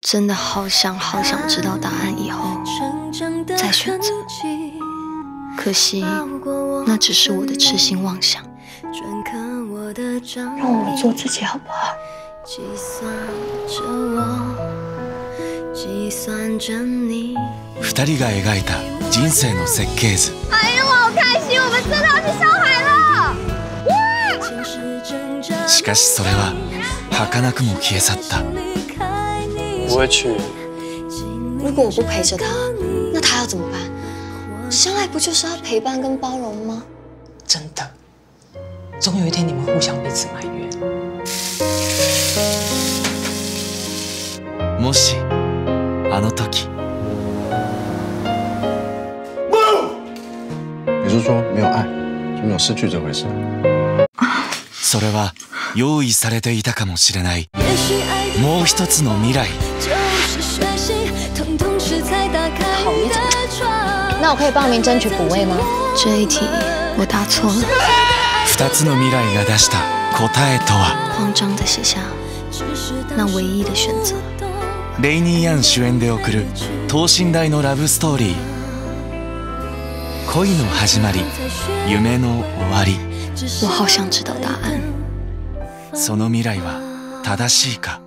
真的好想知道答案，以后再选择。可惜，那只是我的痴心妄想。让我们做自己好不好？ 2人が描いた人生の設計図。 哎呦，我好开心，我们真的要去上海了！哇！ しかしそれは儚くも消え去った。 不会去。 如果我不陪着他，那他要怎么办？相爱不就是要陪伴跟包容吗？ 真的，总有一天你们互相彼此埋怨。 もしあの時。 你是说没有爱就没有失去这回事？ それは用意されていたかもしれないもう一つの未来。 好一点。那我可以报名争取补位吗？这一题我答错了。 2つの未来が出した答えとは？ 慌張地寫下那唯一的選擇。 レイニー・ヤン主演で送る等身大のラブストーリー。恋の始まり、夢の終わり。 我好想知道答案。 その未来は正しいか？